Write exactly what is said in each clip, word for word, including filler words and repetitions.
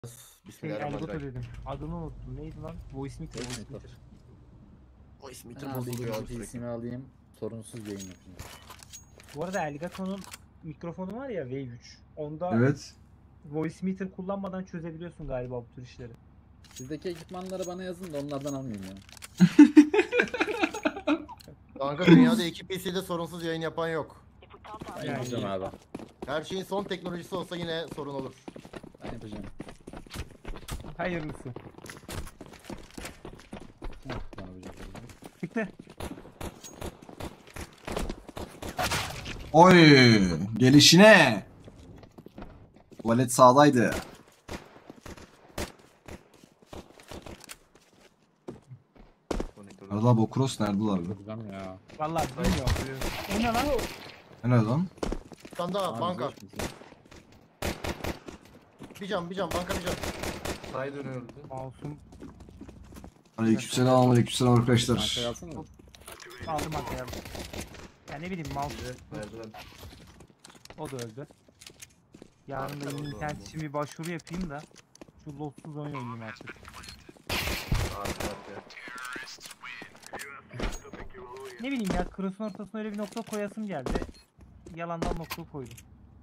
Şey, Bismillahirrahmanirrahim. Elgato dedim. Adını unuttum. Neydi lan? Voice meter. Voice meter. Voice meter Ben bozuluyor abi abi sürekli. ismi alayım. Sorunsuz yayın yapayım. Bu arada Elgato'nun mikrofonu var ya Wave üç. Onda Evet. voice meter kullanmadan çözebiliyorsun galiba bu tür işleri. Sizdeki ekipmanları bana yazın da onlardan almayayım ya. Kanka dünyada iki P C'de sorunsuz yayın yapan yok. Ben Yani- yapacağım abi. Her şeyin son teknolojisi olsa yine sorun olur. Ben yapacağım. Hayırlısı. Heh, ben yapacağım. Çıktı. Oy, gelişine. Tuvalet sağdaydı. Arada bu cross nerede lan? Yapacağım ya. Vallahi bilmiyorum. O ne lan? Ne lan? Bir tane daha Abi, banka. zor musun? Bir can bir can banka bir can. Say dönüyordu. Mouse'um Aleykümselam, aleykümselam arkadaşlar. Bankaya alsana. aldım arkaya. Ya ne bileyim mouse Merdiven. o da öldü. Yarın da yeni internet için bir başvuru yapayım da şu lotsuz oyun oynayayım artık. Arka arka. Ne bileyim ya cross'un ortasına öyle bir nokta koyasım geldi. Yalandan nokta koydum.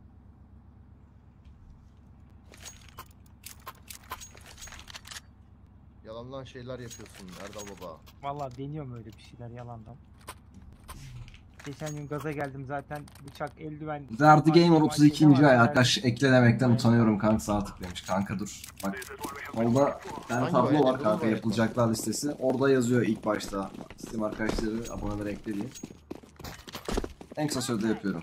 Yalandan şeyler yapıyorsun Erdal baba. Vallahi deniyorum öyle bir şeyler yalandan. Geçen gün gaza geldim zaten bıçak, eldiven... Derdi Gamer otuz ikinci ay Var, arkadaş ekle demekten utanıyorum kanka artık demiş. Kanka dur. Bak orada bir tane Hangi tablo oyun? var kanka Hangi yapılacaklar listesi. Orada yazıyor ilk başta. Steam arkadaşları aboneleri ekle diye. En kısa sürede yapıyorum.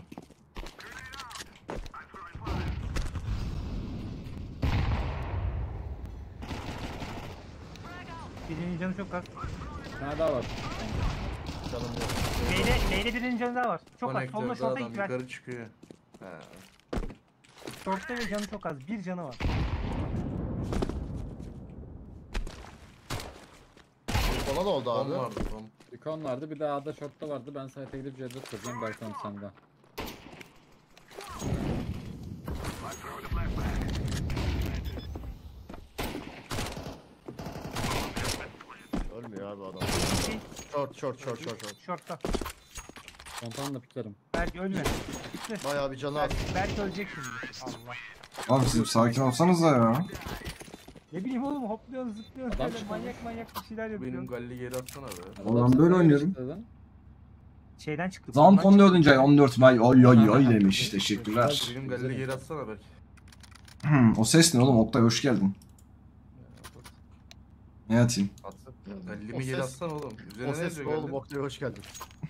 Birinin canı çok az. Bir tane daha var. Canım yok. Neyle, neyle birinin canı daha var. Çok az. Solda Konektörde şorta adam git ver. yukarı çıkıyor. He. Şortta ve canı çok az. Bir canı var. Ona da oldu Bom abi. vardı bom. Recon vardı, bir de A'da short'ta vardı. Ben site'e gidip C dört kuracağım. Berkan sende. Ölmüyor abi adam. Short short short short short. Şortta. Kontanla piklerim. Belki ölme. Bitti. Bayağı bir canı az. Belki, belki ölecek şimdi. Allah. Abi siz sakin olsanız da ya. Ne bileyim oğlum hopluyorsun zıplıyorsun Adam böyle çıkmamış. manyak manyak bir şeyler Benim yapıyorsun. galli geri atsana be. Oğlum ben böyle oynuyorum. Şeyden çıktı. Zamp bundan on dördüncü ay on dört May oy oy oy demiş. Benim Teşekkürler. galli geri atsana belki. Hmm, o ses ne oğlum? Oktay hoş geldin. Ne atayım? Atsın. O Gallimi geri ses- atsana oğlum. Üzerine O ne ses yazıyor oğlum galli? Oktay hoş geldin.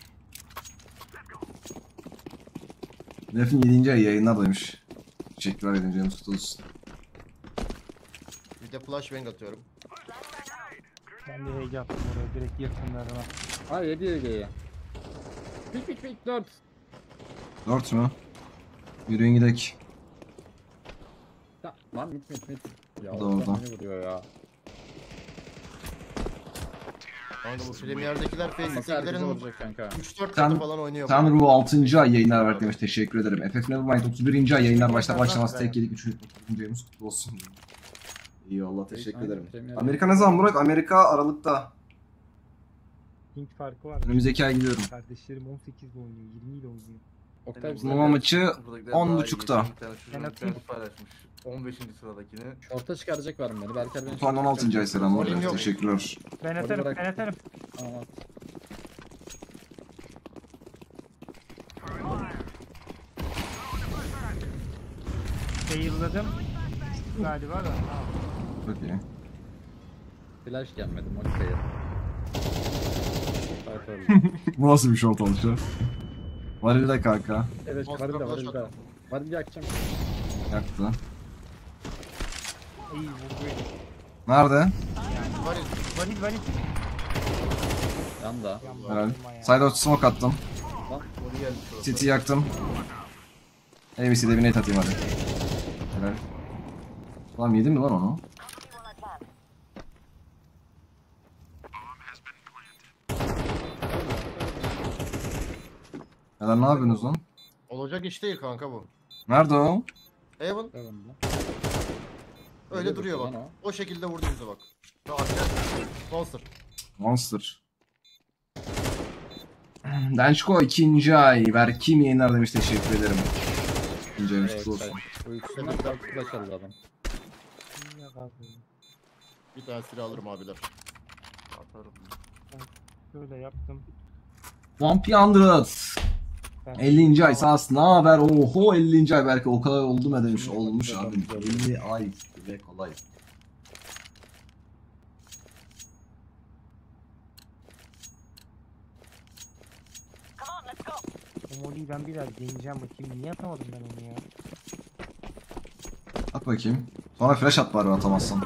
Lef'in yedinci ay yayınlardaymış. Teşekkürler yedinci ayımız kutlu olsun. Bir de flash bang atıyorum. Ben de rage attım oraya direkt yakınlarına. Ha yedi Ege'ye. Pik pik pik dört. dört mü? Yürüyün gidek. Ya, lan mit mit mit. Ya O da oradan orada. beni vuruyor ya. Kanka bu Premier'dekiler Nasıl herkese Facebook'lerin vuracak kanka? üç dört Sen- katı falan oynuyor. Tanrı bu altıncı ay yayınlar var demiş. Teşekkür ederim. F F Nevermind otuz birinci ay yayınlar başlar başlamaz tek yedik üçüncü ayımız kutlu olsun. Eyvallah teşekkür Aynen, ederim. Premier. Amerika ne zaman Burak? Amerika Aralık'ta. Pink farkı var. Önümüzdeki ay gidiyorum. Kardeşlerim on sekizle oynuyor, yirmi ile oynuyor. Oktay Benim bize Mama maçı buradakiler on daha iyi buçukta. geçen bir tane çocuğun Ben bir atayım. tanesi paylaşmış. on beşinci sıradakini. short'a çıkaracak var beni. Berker beni Batuhan on altıncı ay selamlar. Oyun yok. Teşekkürler. Ben Orada atarım, bırak. ben atarım. Tamam at. Fail'ladım. Galiba da. Tamam. Çok iyi. Flash gelmedi. Mokika'ya. Fight öldü. Bu nasıl bir short oluşu? Varilde kanka. Evet Monster varil de flash varil de. attım. Varil yakacağım. Yaktı. İyi vurdu. Nerede? Varil. Varil varil. Yan da. Helal. Side out smoke attım. Oraya geldi şurası. City yaktım. A B C'de bir net atayım hadi. Helal. Ulan yedin mi lan onu? Helal ne yapıyorsunuz lan? Olacak iş değil kanka bu. Nerede o? Evan Devam da. Öyle duruyor lan bak. o. O şekilde vurdu bize bak. Rahat gel. Monster. Monster. Dençko ikinci ay. Berkim yayınlar demiş, teşekkür ederim. İkinci ayımız Evet, kutlu olsun. ben- Uykusundan daha flash aldı adam. Ya abi. Bir tane silah alırım abiler. Atarım. Şöyle yaptım. Vampir Ben ellinci ay sağ ne haber? Oho ellinci ay belki o kadar oldu mu demiş. Olmuş abi. elli ay ve kolay. O Molly'yi ben biraz deneyeceğim bakayım. Niye atamadım ben onu ya? At bakayım. Sonra flash at bari atamazsan.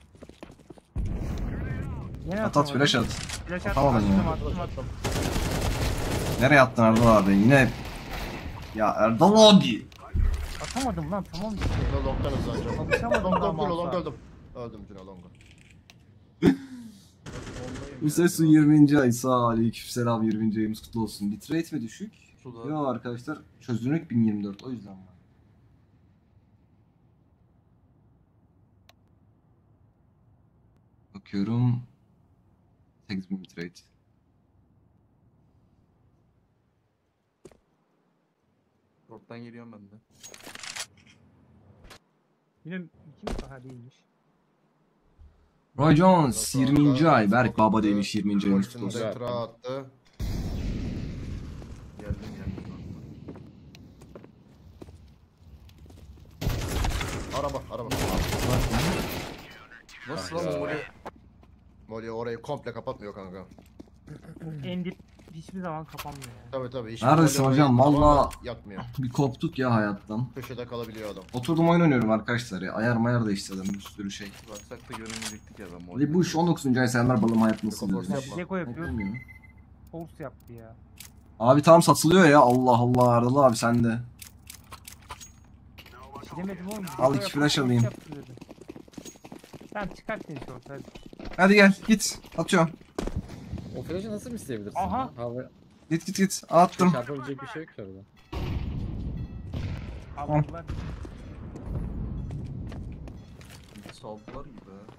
Yine At at atamadım. flash at. Flash attım, Atamadın ya. attım, attım, attım. Nereye attın Erdal abi? Yine... Ya Erdal abi. Atamadım lan, tamam işte. Cino long'dan hızlanacağım. Alışamadım Long daha long long long mouse'a. öldüm. Öldüm Cino long'a. Bu ses yirminci ay sağ aleykümselam yirminci ayımız kutlu olsun. Bitrate mi düşük? Suda. Yok arkadaşlar çözünürlük bin yirmi dört o yüzden var. Bakıyorum. sekiz bin bitrate. Short'tan geliyorum ben de. Yine iki mi? Aha değilmiş. Roy Jones yirminci ay. Berk Baba demiş yirminci ayımız kutlu olsun. Ultimate Ra attı. Geldim geldim. Araba araba. Nasıl Ah lan ya. Molly? Molly orayı komple kapatmıyor kanka. En dip hiçbir zaman kapanmıyor ya. Tabii tabii. hiç Neredesin Molly hocam? orayı Valla- tamamen yakmıyor. Bir koptuk ya hayattan. Köşede kalabiliyor adam. Oturdum oyun oynuyorum arkadaşlar ya. Ayar mayar değiştirdim bir sürü şey. Baksak da görünmeyecektik ya ben Molly. Ali Bush on dokuzuncu ay selamlar balım hayat nasıl Kapatma. diyor. Ya Gecko yapıyor. Bilmiyorum. Force yaptı ya. Abi tam satılıyor ya Allah Allah Erdal abi sen de. Hiç demedim oğlum. Al Gecko iki flash yaptı, alayım. yaptı dedi. Tamam çıkart seni short hadi. Hadi gel git atıyorum. O flash'ı nasıl misleyebilirsin? Aha. ya? Hava Git git git attım. çarpabilecek bir şey yok ki orada. Aldılar. Saldılar gibi ha.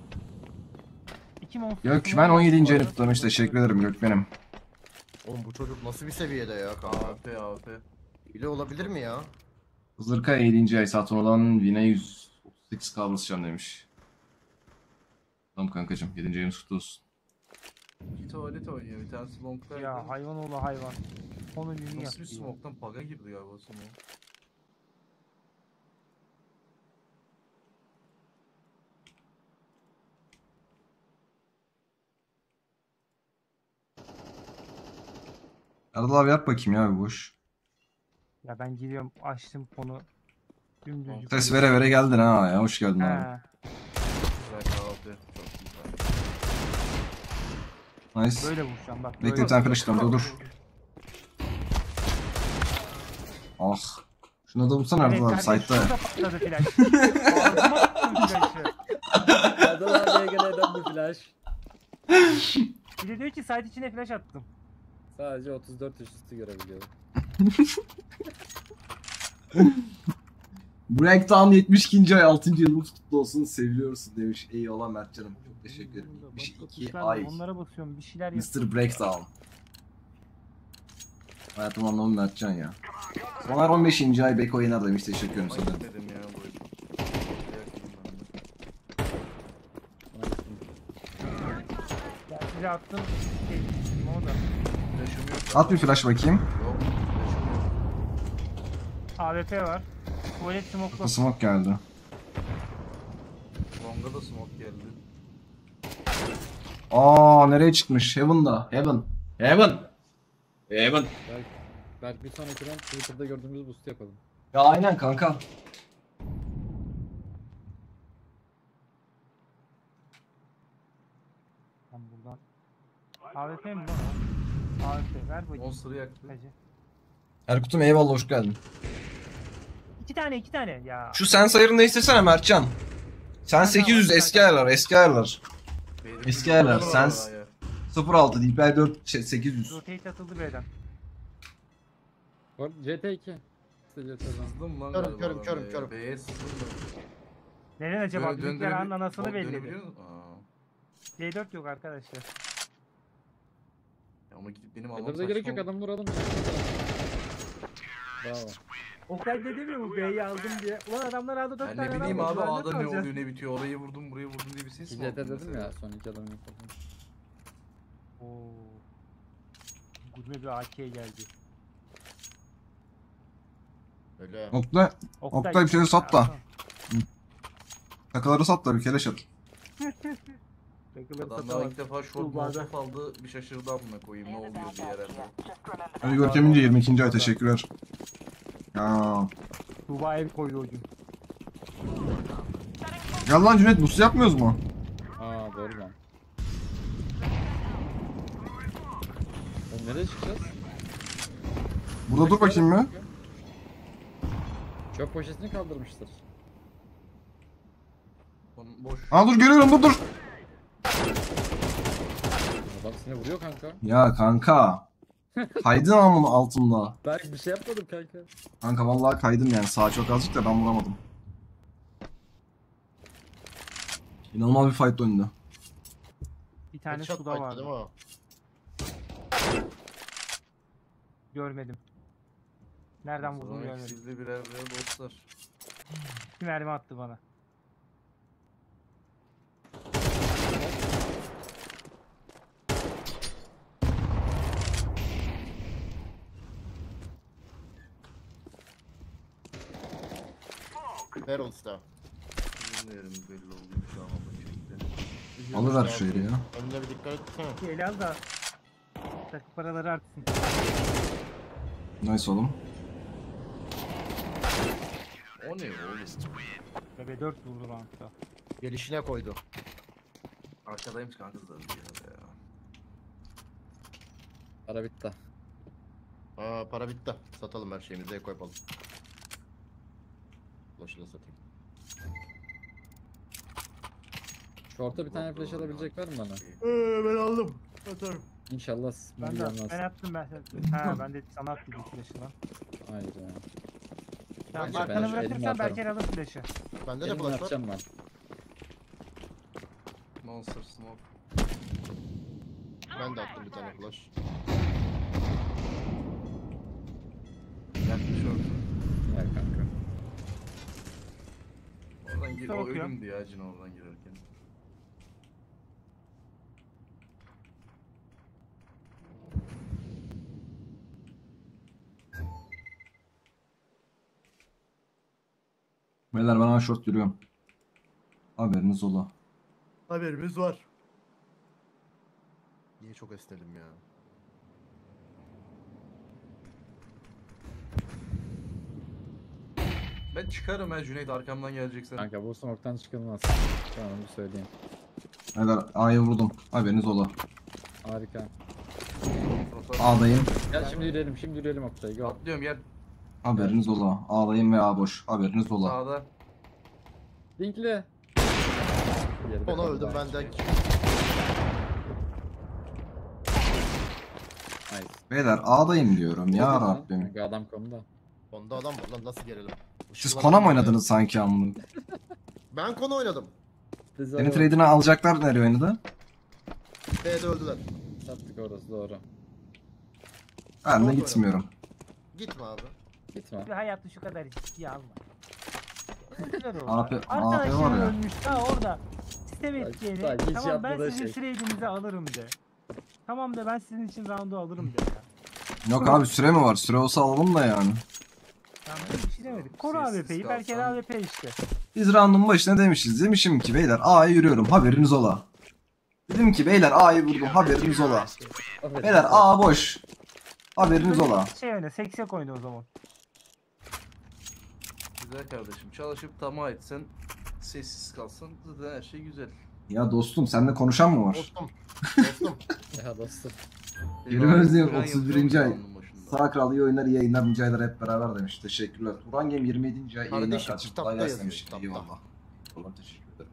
İki monster. Gök ben on yedinci ayını kutlamış teşekkür ederim Gök benim. Oğlum bu çocuk nasıl bir seviyede ya kanka? A F A F. Bile olabilir mi ya? Hızırka yedinci ay Saturn'dan Vine yüz otuz sekiz K basacağım demiş. Tamam kankacım yedinci ayımız kutlu olsun. İki tuvalet oynuyor. Bir tanesi long'daydı. Ya hayvan oğlu hayvan. Onun ünlü Nasıl bir yaptı ya. smoke'tan paga girdi galiba smoke. Erdal abi yap bakayım ya bir boş. Ya ben gidiyorum açtım konu. Dümdüz Ses vere vere geldin ha ya hoş geldin abi. He. Güzel A F. Çok güzel. Nice. Böyle vuracağım bak. Bekle böyle. bir tane flash dur dur. Ah. Şuna da vursana Evet Erdal abi kardeşim, site'da ya. şurada patladı flash. Ağzıma attım flash'ı. Erdal abiye gelen bir flash. Bir de diyor ki site içine flash attım. Sadece otuz dört yaş üstü görebiliyor. Breakdown yetmiş ikinci ay altıncı yılımız kutlu olsun seviyorsun demiş. Eyvallah Mertcan'ım çok teşekkür ederim. yetmiş iki ay. Onlara basıyorum bir şeyler yap. mister Breakdown. Hayatım anlamı Mertcan ya. Soner on beşinci ay Beko Yener demiş teşekkür ederim Ay sana. gitmedim ya bu oyun. Ya size attım. Şey, o da. Flash'ım yok. At bir flash bakayım. Yok. Flash'ım yok. A W P var. Tuvalet smoke'lu. Smoke geldi. Long'a da smoke geldi. Aa nereye çıkmış? Heaven'da. Heaven. Heaven. Heaven. Belki, belki bir sonraki round Twitter'da gördüğümüz boost'u yapalım. Ya aynen kanka. Ben buradan. A W P mi lan o? A W P ver bakayım. Monster'ı yaktı. Hacı. Erkut'um eyvallah hoş geldin. İki tane iki tane ya. Şu sen sayarını değiştirsene Mertcan. Sen sekiz yüz eski ayarlar eski ayarlar. Beyler, Eski ayarlar, var sen- hala ya. sıfır altı D P I dört şey, sekiz yüz. Rotate atıldı B'den. Var C T iki. İşte C T'den. Sızdım lan Körüm, galiba körüm, ben körüm, B'ye. körüm. B'ye sızdım ben. Neden acaba? Dö- Bizimkiler döndürebil- anın anasını Oğlum belli. dönebiliyor musun? Aa. C dört yok arkadaşlar. Ya ama gidip benim almam Kadar da saçma gerek yok, oldu. adam vuralım. Bravo. Okay de demiyor mu B'yi aldım diye. Ulan adamlar aldı dört Ben tane ne bileyim adam abi var, ben A'da nasıl ne alacağız? oluyor ne bitiyor orayı vurdum burayı vurdum diye bir ses mi İki C T aldın dedim mesela? ya, son iki adam yok. Oo. Gurme bir A K geldi. Öyle. Oktay, Oktay bir şey sat da. Takıları sat da bir keleş at. Takıları Adamlar satamaz. ilk defa short Tuğba'da. molotof aldı bir şaşırdı amına koyayım ne oluyor diye herhalde. Hadi Görkem'ince yirmi ikinci ay teşekkürler. Ya. Tuğba ev koydu o gün. Gel lan Cüneyt, boost yapmıyoruz mu? Aa doğru lan. Oğlum nereye çıkacağız? Burada dur bakayım mı? Çöp poşetini kaldırmıştır. Onun boş. Aa dur görüyorum, dur dur. Adam seni vuruyor kanka. Ya kanka. Kaydın amın altında. Belki bir şey yapmadım kanka. Kanka vallahi kaydım yani, sağa çok azıcık da ben vuramadım. İnanılmaz bir fight döndü. Bir tane Headshot suda fight'tı vardı. değil mi o? Görmedim. Nereden vurdum Sonra görmedim. ikisi de birer birer dostlar. Bir mermi attı bana. Herald'da. Bilmiyorum belli oldu şu an ama çekti. Alıver şu yeri ya. Önüne bir dikkat etsene. El al da takı paraları artsın. Nice oğlum. O ne oğlum? B dört vurdu roundda. Gelişine koydu. Arkadaymış kanka zaten bir yerde ya. Para bitti. Aa para bitti. Satalım her şeyimizi, eko yapalım. Flash'ı da satayım. Short'a bir tane flash alabilecek var mı bana? Eee ben aldım. Atarım. İnşallah Ben de milyonlar. ben attım ben. Ha ben de sana attım flash'ı lan. Hayır ya. Tamam Bence arkana ben şu elimi bırakırsan atarım. belki alır flash'ı. Bende de Elimi flash var. atacağım ben. Monster smoke. Ben de attım bir tane flash. Yakmış orada. Ya kanka. Oradan gir, o Bakıyorum. ölümdü ya cin oradan girerken. Beyler ben aşağı short yürüyorum. Haberiniz ola. Haberimiz var. Niye çok estelim ya? Ben çıkarım ha Cüneyt arkamdan geleceksen. Kanka bu smoke'tan çıkılmaz. Tamam bir söyleyeyim. Beyler A'ya vurdum. Haberiniz ola. Harika. Rotar- A'dayım. Gel şimdi yürüyelim, şimdi yürüyelim Oktay. Go. Atlıyorum gel. Haberiniz ola. A'dayım ve A boş. Haberiniz ola. Sağda. Linkli. Geride Ona kaldı öldüm daha. ben de. Nice. Beyler A'dayım diyorum ya Hadi lan. Rabbim. Kanka adam konuda. Onda adam var lan, nasıl gelelim? Siz Işınlandım kona mı ya. oynadınız sanki amına? Ben konu oynadım. Senin trade'ini alacaklar, nereye oynadı? B'de öldüler. Sattık orası doğru. Ben de Doğru gitmiyorum. Gitme abi. Gitme. Bir hayatta şu kadar riski alma. Güzel oldu. A P A P var Arkadaşlar ya. ölmüş ha orada. Sistem Bak, etkeni. bak, hiç Tamam ben yapmadığı sizin şey. trade'inizi alırım de. Tamam da ben sizin için round'u alırım de ya. Yok abi, süre mi var? Süre olsa alalım da yani. Tamam bir şey demedik. Koru Sessiz A W P'yi belki kalsan. A W P işte. Biz round'un başına demişiz. Demişim ki beyler A'ya yürüyorum, haberiniz ola. Dedim ki beyler A'yı vurdum, haberiniz ola. Aferin. Beyler A boş. Haberiniz ola. Şey oyna seksek oyna o zaman. Güzel kardeşim. Çalışıp tamah etsen, sessiz kalsan zaten her şey güzel. Ya dostum, seninle konuşan mı var? Dostum. Dostum. Ya dostum. Yirmi özlüyorum, Falan otuz birinci yazıyor ay. musun alnın başında? Sağ kral iyi oyunlar, iyi yayınlar, nice aylar hep beraber demiş. Teşekkürler. Turan Game yirmi yedinci ay yayınlar Kardeşim, kardeşim. kitapta Kolay gelsin yazıyor, demiş. kitapta. Eyvallah. Ulan teşekkür ederim.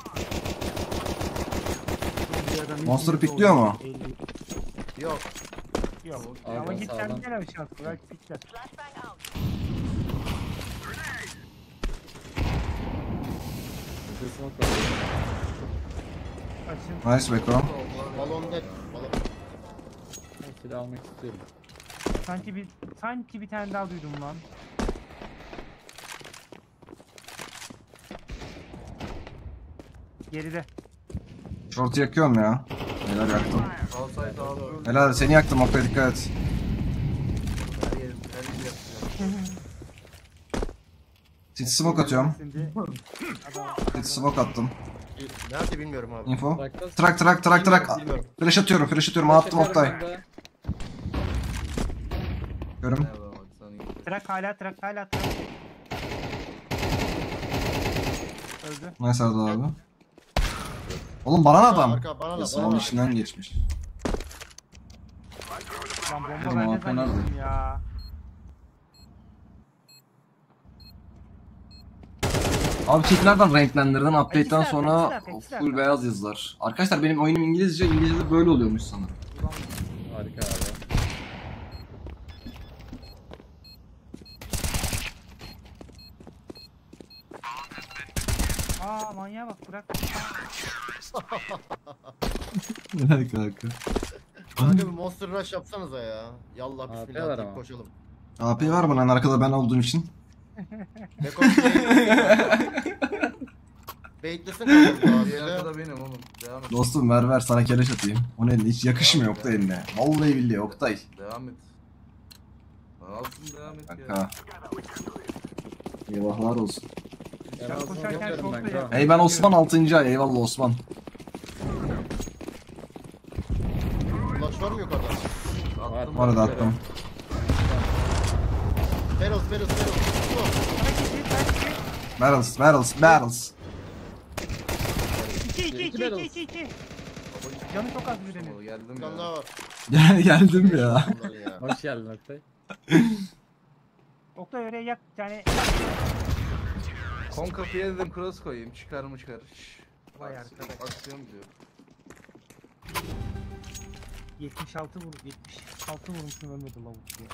Bir adam Monster yüz pikliyor mu? elli. Yok. Yok. Abi, Ama git sağdan. sen gene bir şans. Belki pikler. smoke var. Açın. Nice Beko. Balon net. Balon. Ben silah almak istiyorum. Sanki bir sanki bir tane daha duydum lan. Geride. Short'u yakıyorum ya. Helal yaktım. Outside abi. Helal seni yaktım Oktay dikkat et. Her yer, her yer yapacağım. City smoke atıyorum. Şimdi adam City smoke attım. Nerede bilmiyorum abi. Info. Trakta- Trak trak trak trak. Bilmiyorum. Flash atıyorum flash atıyorum attım Oktay. Ben de- Görüm. Nerede bak sana iyi. trak hala trak hala trak. Öldü. Nice Arda abi. Oğlum bana ne adam? Arka bana da Yasin bana onun da. içinden geçmiş. Lan bomba Dedim, bende A P nerede? zannettim ya. Abi chatlerden renklendirdin update'ten İkisi de sonra arkada, ikisi de arkada. full beyaz yazılar. Arkadaşlar benim oyunum İngilizce, İngilizce'de böyle oluyormuş sanırım. Harika abi. Aa manyağa bak bırak. Ne kanka? Kanka bir Monster Rush yapsanıza ya. Yallah A P var bismillah deyip ama. koşalım. A P var mı lan arkada ben olduğum için? Beko Baitlesin kanka Diğer abi. arkada benim oğlum. Devam et. Dostum ver ver sana keleş atayım. O ne hiç yakışmıyor Oktay eline. Vallahi billahi Oktay. Devam et. Lan alsın devam et ya. Kanka. Eyvahlar olsun. Ben Ben aslında koşarken yapıyorum ben, şortla kral. ya. Hey ben Osman altıncı ay eyvallah Osman. Flash var mı yukarıda? Attım. Bu arada attım. Feroz Feroz Feroz. Barrels, barrels, barrels. İki iki İki iki barrels. iki iki iki. Canı çok az birinin. Geldim Bir tane ya. daha var. Gel geldim ya. Bunların ya. Hoş geldin Oktay. Oktay oraya yak bir tane. Kon kapıya dedim cross koyayım. Çıkar mı çıkar. Şşş. Vay Aksiyon- arkadaş. Aksiyon diyor. yetmiş altı vur yetmiş altı vurmuşum ölmedi lavuk diye.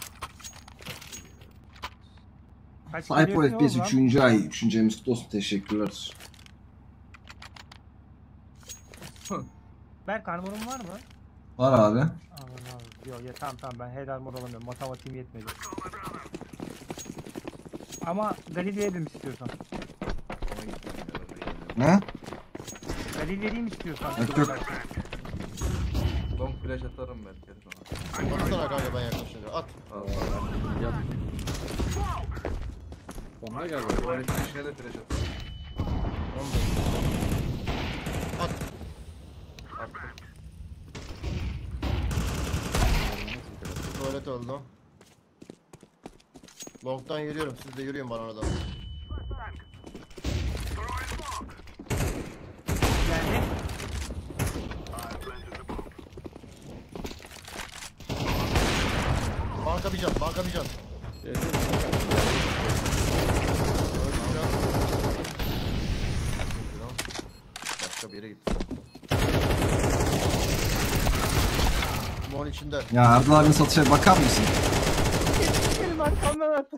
Kaç Hyper geliyorsun F P S oğlum lan? üçüncü ay. üçüncü ayımız kutlu olsun. Teşekkürler. Berk armorum var mı? Var abi. Aman abi. Yok ya tamam tamam ben head armor alamıyorum. Matematiğim yetmedi. Ama Galil yedim istiyorsan. Ona gittim ya. Ne? Galil vereyim istiyorsan. Yok, yok. Long flash atarım belki sana. Baksana kanka ben yaklaşınca. At. Al. Yap. Bomba geldi. Tuvalet içine de flash atarım. At. Attım. Tuvalet öldü. Long'dan yürüyorum. Siz de yürüyün bana oradan. Yani Banka bir can. Banka bir can. Evet, Öldü bir can. Başka bir yere gitti. Mon içinde. Ya Erdal abinin satışa bakar mısın? benim arkamdan attı.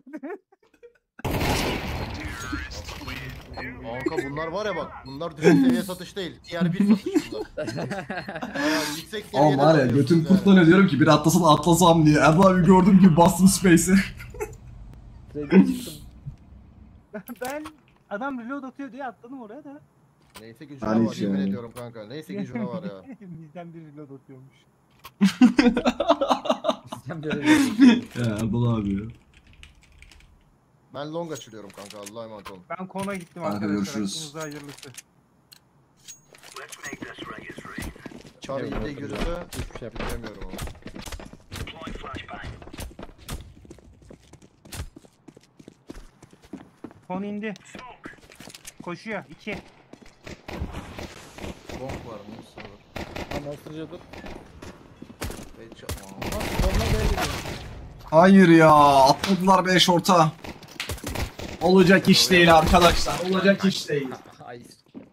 Banka bunlar var ya bak. Bunlar düşük seviye satış değil. Diğer bir satış bunlar. Bayağı yüksek seviyede Oğlum var ya satıyorsunuz götüm yani. kurtlanıyor diyorum ki bir atlasın atlasam diye. Erdal abi gördüğüm gibi bastım space'i. Trade'e çıktım. Ben adam reload atıyor diye atladım oraya da. Neyse gücüne Hani var hiç yemin yani. ediyorum kanka. Neyse gücüne var ya. Bizden bir reload atıyormuş. Sen bir yere Ya Erdal abi ya. Ben long açılıyorum kanka. Allah'a emanet olun. Ben kona gittim Kanka, arkadaşlar. görüşürüz. Hakkınızda hayırlısı. Charlie Evet, de evet. yürüdü. Hiçbir şey yapmadım. Bilemiyorum onu. Kon indi. Koşuyor. iki. Long var mı? Sağır. Ama oturunca dur. Hiç yapma. Bomba B'ye gidiyor. Hayır ya atladılar beş orta. Olacak iş değil arkadaşlar. Olacak iş değil. Hayır.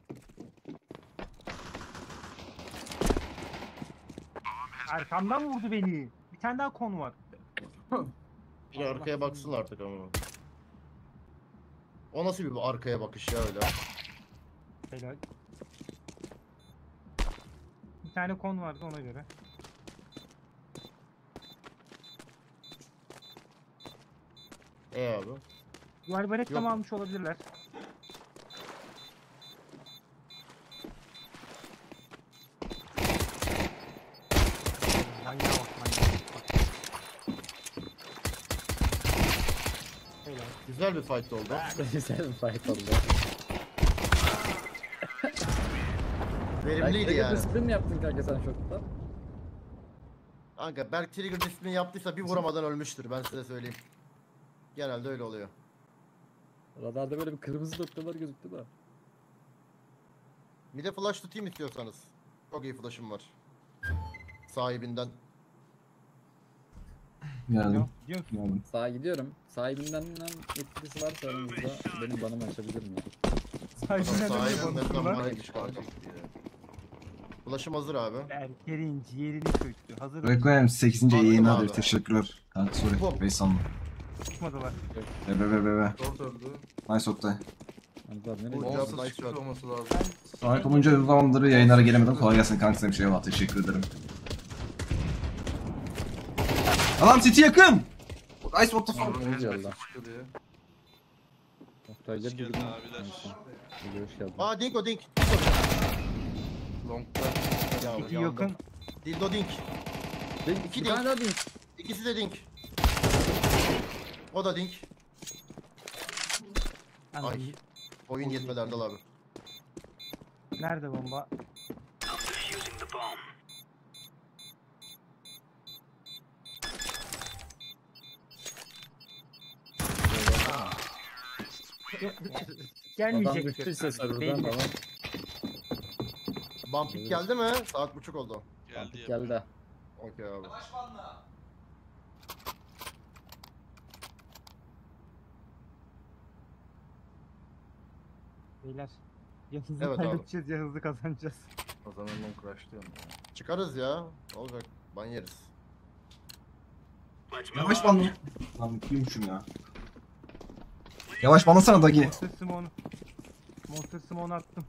Arkamdan vurdu beni. Bir tane daha kon var. Bir arkaya baksın artık ama. O nasıl bir arkaya bakış ya öyle? Helal. Bir tane kon vardı ona göre. E abi. Galiba reklam Yok. almış olabilirler. Manyağa bak manyağa bak. Helal. Güzel bir fight oldu. Güzel bir fight oldu. Verimliydi Belki yani. spin mi yaptın kanka sen şokta? Kanka Berk Trigger disiplini yaptıysa bir vuramadan ölmüştür ben size söyleyeyim. Genelde öyle oluyor. Radarda böyle bir kırmızı noktalar gözüktü de. Bir de flash tutayım istiyorsanız. Çok iyi flash'ım var. Sahibinden. Geldim. Gidiyor musun? Geldim. Sağa gidiyorum. Sahibinden yetkilisi varsa aramızda benim banımı açabilir mi? Sahibinden Sahibinden önce nereden konuştular. bana gitmiş kanka. Flash'ım hazır abi. Berker'in ciğerini söktü. Hazır Requiem sekizinci Pardon yayınlar abi. teşekkürler. Kanka sorry. Hop. Beysanlı. çıkmadılar. Be be be be be. Dört öldü. Nice Oktay. Anladın nereye Bu- gidiyor? Nice Onsuz çıkmış shot. olması lazım. Sahip olunca uzun zamandır yayınlara gelemedim. Kolay gelsin kanka sana bir şey var. Teşekkür ederim. Adam City yakın. Nice what the fuck. Anladın nereye yolda? Çıkıyor diye. Oktay gel Hoş geldin bugün. abiler. Hadi hoş geldin. Aa Dinko Dink. Long'da. Ya, İki yandım. yakın. Dildo Dink. Bir, İki bir değil. tane daha değil. İkisi de Dink. O da Dink. Hani Ay. Oyun yetmedi Erdal abi. nerede bomba? Adam Gelmeyecek. düştüyse serverdan Belli. falan. Bumpik geldi mi? Saat buçuk oldu. Geldi ya. Geldi. Okey abi. Beyler. Ya hızlı Evet abi. kaybedeceğiz ya hızlı kazanacağız. O zaman long crash diyorum ya. Çıkarız ya. Olacak. Ban yeriz. Yavaş banlı. Lan mutluyumuşum ya. Yavaş banlasana Dagi. Monster Simone'u. Monster Simone'u attım.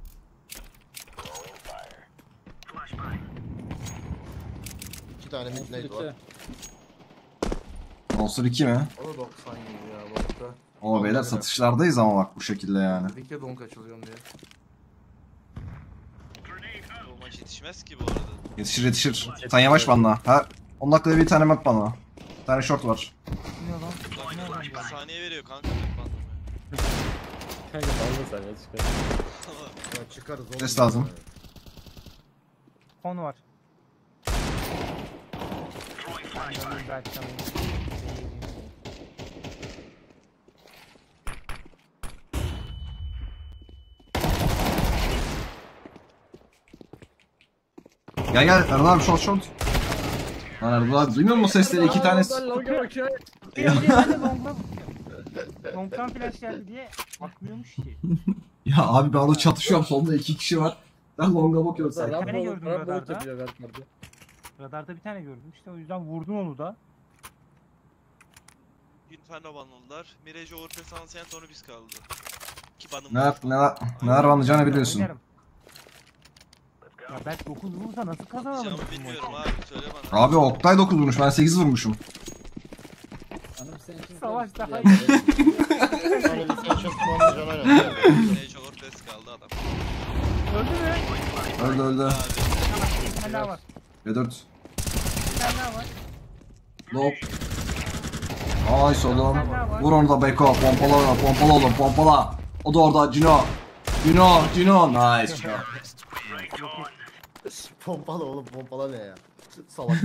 İki tane mid Monster nade var. iki. Monster iki mi? O da doksan gibi ya long'da. O beyler satışlardayız ama bak bu şekilde yani. Dedik ya long açılıyorum diye. O maç yetişmez ki bu arada. Yetişir yetişir. Sen yavaş banla. Ha, on dakikada bir tane map banla. Bir tane short var. Ne lan? Ulan Ne lan bir ya? saniye veriyor kanka ben banlamaya. Kanka fazla sen ya çıkar. Ya çıkarız. oğlum. Ses lazım. Kon var. Ben Berkcan'ın Gel gel Erdal abi short short. Lan Erdal abi duymuyor musun sesleri? İki tanesi. Long'dan Long'dan flash geldi diye bakmıyormuş ki. Ya abi ben orada çatışıyorum. Solda iki kişi var. Ben longa bakıyorum Rambo sanki. tane gördüm Rambo radarda. yapıyor Berkmar'da. Radarda bir tane gördüm işte o yüzden vurdum onu da. Inferno banladılar. Mirage Overpass Ancient onu biz kaldı. Ki banım Neler neler neler banlayacağını biliyorsun. Oynarım. Ya belki dokuz vurursa nasıl kazanalım? Canımı bu bilmiyorum maçı? abi söyle bana. Abi Oktay dokuz vurmuş. Ben sekiz vurmuşum. Hanım senin için Savaş sevmiştir daha ya. iyi. Bir tane de sen çok kullanmayacaksın aynen. Mirage Overpass kaldı adam. Öldü mü? Öldü öldü. Abi. Bir tane daha var. B dört. Bir tane daha var. Low. Nice oğlum. Vur onu da Beko. Pompala onu. Pompala oğlum. Pompala. O da orada. Cino. Cino. Cino. Nice. Cino. Pompala oğlum pompala ne ya? Salak.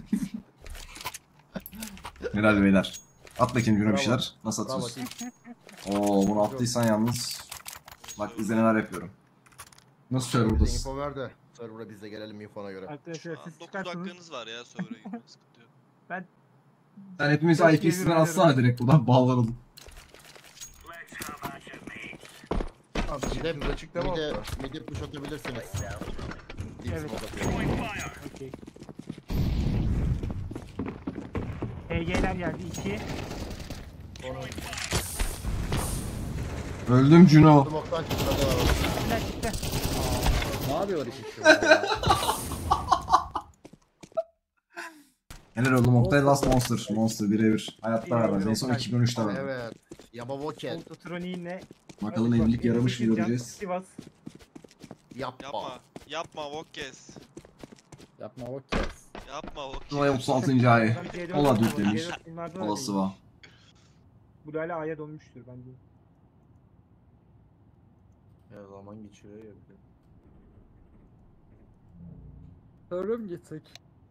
Helal beyler. At bakayım Cino bir Bravo. şeyler. Nasıl Bravo atıyorsun? team. Oo bunu attıysan yalnız. Bak izleneler yapıyorum. Nasıl Bize serverdasın? info ver de. Server'a biz de gelelim infona göre. Arkadaşlar Şu an siz dokuz çıkarsınız. dakikanız var ya server'a girmeye sıkıntı yok. Ben Sen hepimiz Çok I P'sinden iyi bir atsana direkt buradan bağlanalım. Abi Bir de, şimdi açık devam bir de, da. bir de push atabilirsiniz. Deep Evet. smoke atıyorum. okey. H G'ler geldi iki. Öldüm Cino. Smoke'tan çıktı hadi abi. Çıktı çıktı. Ne yapıyor iki kişi ya? Helal oğlum Oktay Last Monster. Monster birebir. Hayatta vermez. En son iki bin on üçte verdi. Evet. Yabavoken. Autotroniğinle. Bakalım evlilik yaramış mı göreceğiz. Sivas. Yapma. Yapma. Yapma Vokkes. Yapma bak kes. Yapma Vokkes. Vay otuz altıncı ay. Adam C dört Ola oynuyor, demiş. C dört filmlerde Olası öyle. var. Bu hala A'ya dönmüştür bence. Ya zaman geçiyor ya. bir de. Ölüm gitsek.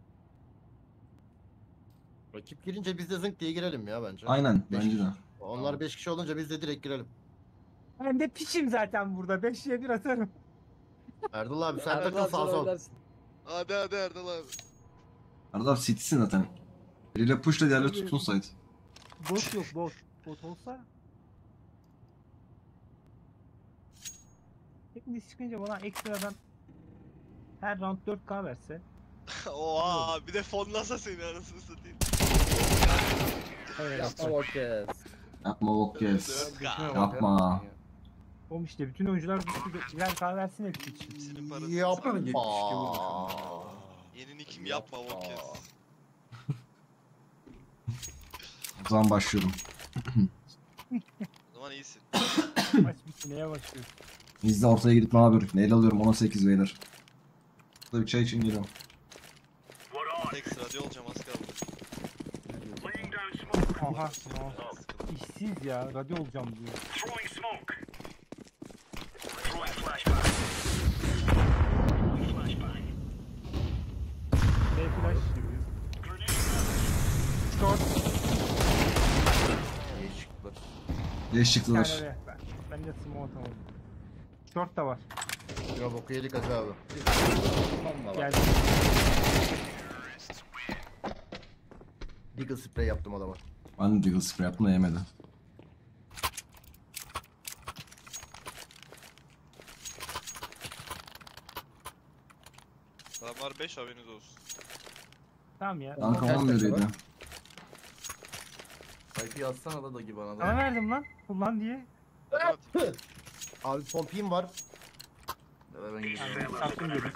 Rakip girince biz de zınk diye girelim ya bence. Aynen Beş bence de. kişi. Onlar beş kişi olunca biz de direkt girelim. Ben de piçim zaten burada. beşe bir atarım. Erdal abi sen Erdal takıl abi sağ sen sol. oynarsın. Hadi hadi Erdal abi. Arada abi City'sin zaten. Biriyle push'la diğerleri tutun site. Bot yok bot. Bot olsa. Hepiniz çıkınca bana ekstradan her round dört K verse. Oha bir de fonlasa seni anasını satayım. Evet. Yapma bak kes. Yapma bok kes. dört K. Yapma. Oğlum işte bütün oyuncular bir birer K versin hepsi için. Hepsinin parası. Yapma. Yeni nikim yapma Vokkes. O zaman başlıyorum. O zaman iyisin. Maç bitti neye başlıyoruz? Biz de ortaya gidip ne yapıyoruz? Neyle alıyorum ona sekiz beyler. Burada bir çay için geliyorum. Tek radyo olacağım az kaldı. Aha. Aha. İşsiz ya. Radyo olacağım diyor. B flash. Short. İyi çıktılar. Geç Bir çıktılar. tane de. Ben, ben de smoke atamadım. Short da var. Ya boku yedik hacı abi. Tamam da bak. Geldi. Deagle spray yaptım adama. Ben de Deagle Spray yaptım da yemedi. Adamlar beş haberiniz olsun. Tamam ya. Kanka Kaç on dakika liraydı. var? I P atsana da da gibi bana Sana da. verdim lan. Kullan diye. Hadi at. Abi pompim var. Ya da ben gidiyorum. Sattım dedim.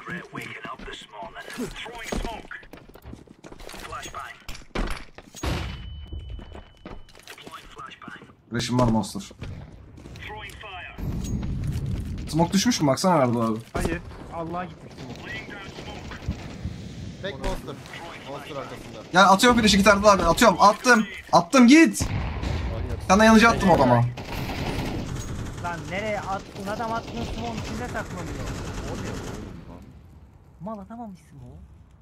Flash'ım var Monster. Smoke düşmüş mü? Baksana Erdo abi. Hayır. Allah'a gitmiştim. Back monster. Monster arkasında. Gel atıyorum flash'ı git Erdo abi. Atıyorum. Attım. Attım git. Sen de yanıcı attım adama. Lan nereye attın? Adam attığın smoke'un içinde saklanıyor. Mal atamamışsın o.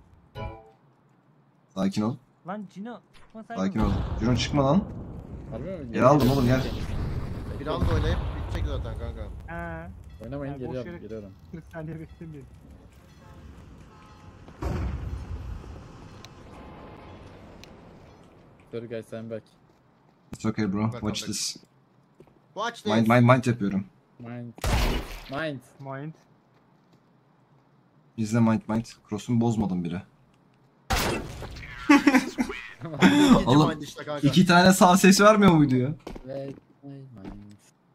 Sakin ol. Lan Cino. tutmasaydın. Sakin ol. Cino çıkma lan. Harbi mi? Gel aldım oğlum, gel. Bir anda oynayıp bitecek zaten kanka. Ha. Oynamayın Yani boş geliyorum yere- geliyorum. kırk saniye beklemeyin. Sorry guys I'm back. It's okay bro. Back, Watch back. this. Watch this. Mind mind mind yapıyorum. Mind. Mind. Mind. İzle mind mind. Cross'umu bozmadım bile. İkinci Oğlum, mind işte kanka. İki tane sağ ses vermiyor muydu ya? Wait my mind.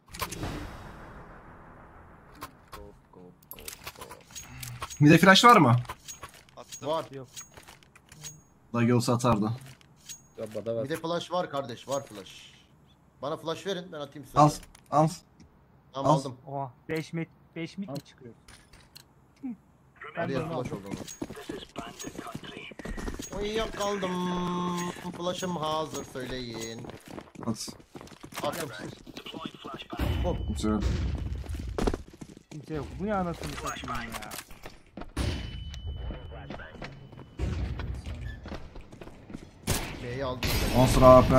Go, go, go, go. Bir de flash var mı? Attım. Var. Yok. Dagi olsa atardı. Rabba da var. Bir de flash var kardeş. Var flash. Bana flash verin ben atayım size. Al. Al. Tamam al. aldım. Oha. beş mit. beş mit mi çıkıyor? Ben Her de yer onu flash aldım. oldu ama. Uyuyakaldım. Flash'ım hazır söyleyin. At. Attım. Güzel. Kimse yok. Bu ne anasını satayım ya. B'yi aldım. Monster A W P.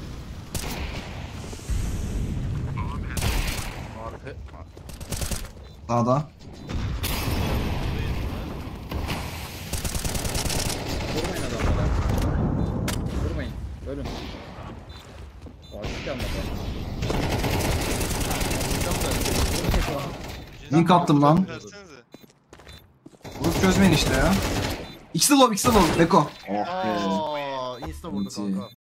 Arka. Sağda. Vurmayın adamlara. Vurmayın. Ölün. Vakit kalmadı. Link attım lan. Versenize. Vurup çözmeyin işte ya. İkisi de low, ikisi de low. Beko. Oh be. Aa, insta vurdu İnti. kanka.